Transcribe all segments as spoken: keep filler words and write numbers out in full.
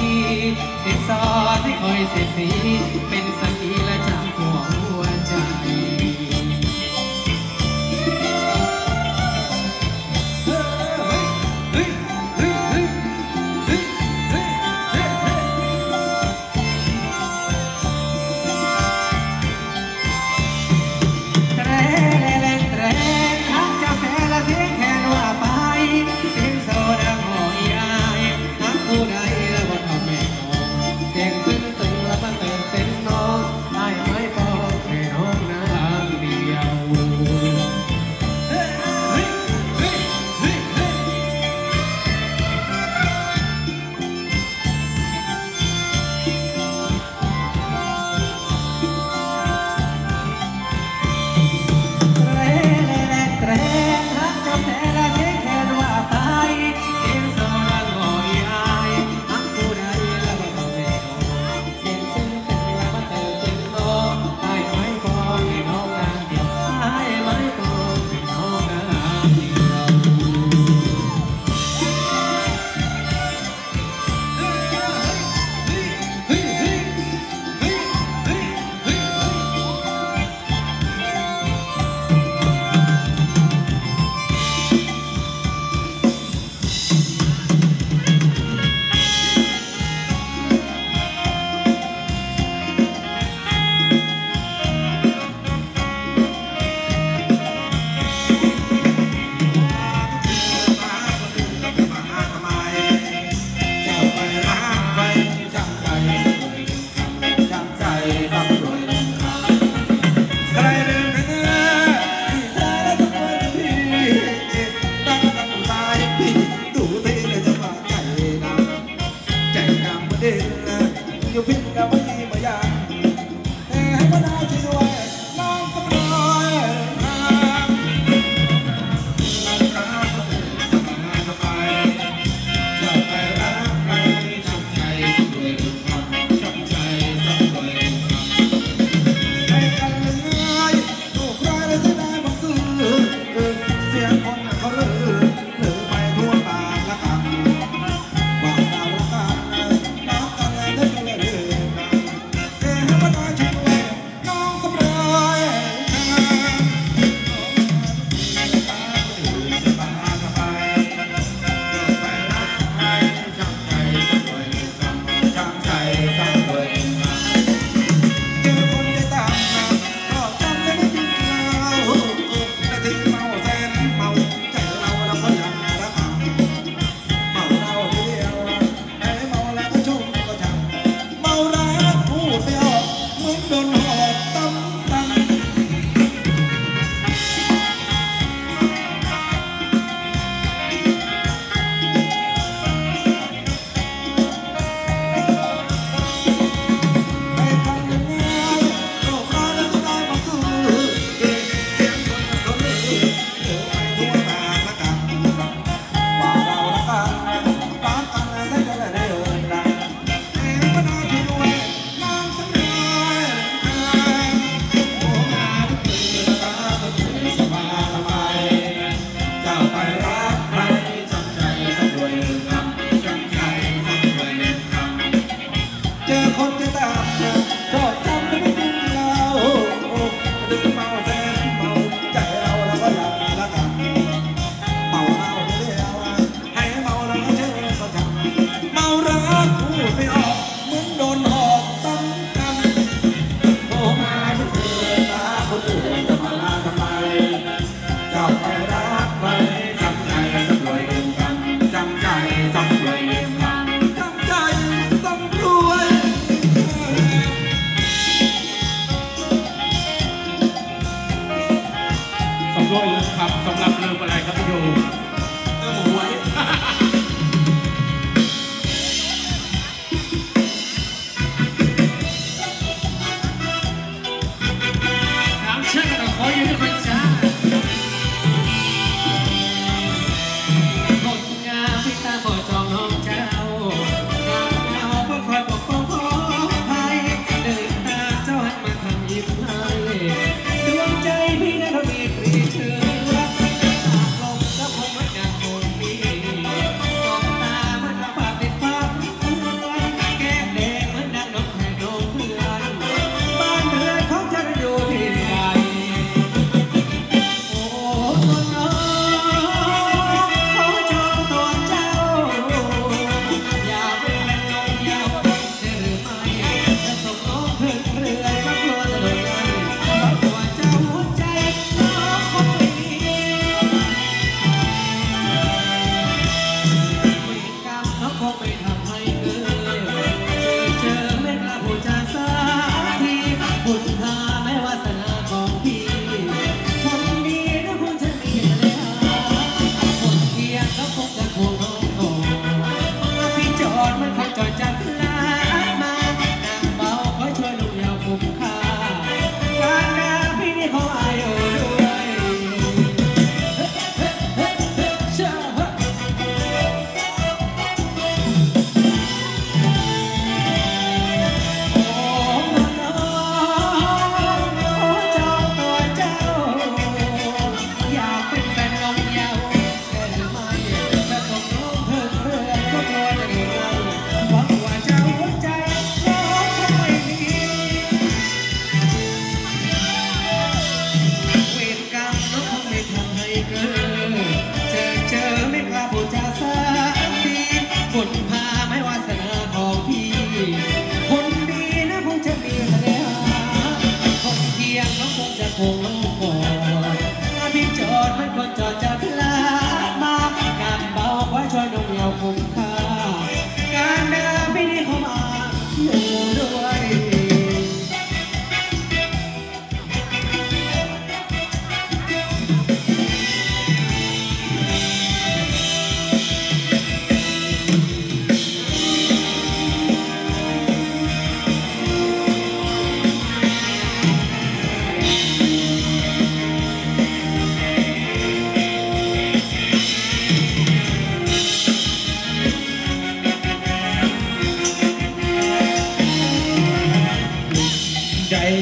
เสียงซอที่คอยเสียสีเป็นสักขีและจากหัวหัวใจเ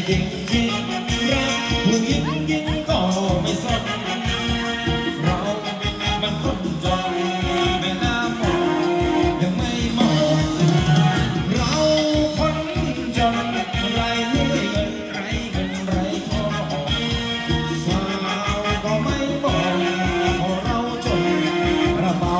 จริงจริงรักผู้หญิงยิ่งก็ไม่สนเรามันคนจนไม่น่ามองยังไม่มองเราคนจนไรเงินไรเงินไรทองสาวก็ไม่บอกเพราะเราจนกระเป๋า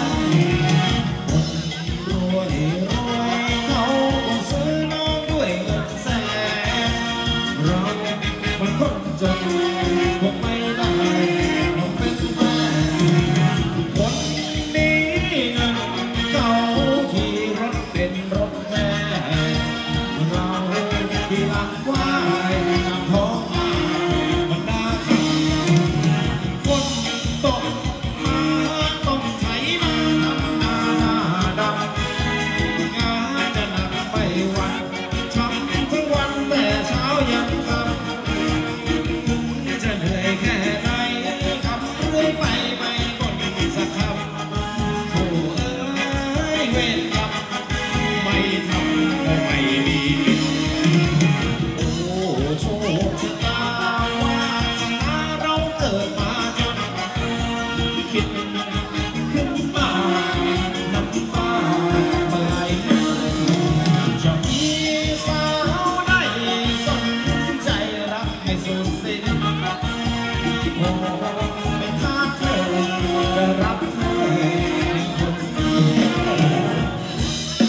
คนรวยรวยเขาคงซื้อน้องด้วยเงินแสนเรามันคนจนคงไม่ได้คงเป็นแฟนคนนี้เงินเขาขี่รถเป็นรถแม่เราที่หลังควายนำท้องมามันน่าขำฝนตกมาต้องไถนาทำนาหน้าดำงานจะหนักไปวันทำทั้งวันแต่เช้ายันค่ำจะเหนื่อยแค่ไหนขับเรื่อยไปไม่บ่นสักคำโถ่เอ้ยเวรกรรมไม่ทำก็ไม่มีกินโอ้โชคชะตาวาสนาเราเกิดมาจนคิดขึ้นมาน้ำตาเมื่อไหร่จะมีสาวใดสนใจรักไม่สูญสิ้นโอ้ไม่พลาดเธอจะรับเธอเป็นคนเดียว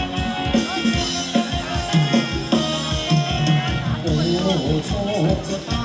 โอ้โชคชะตา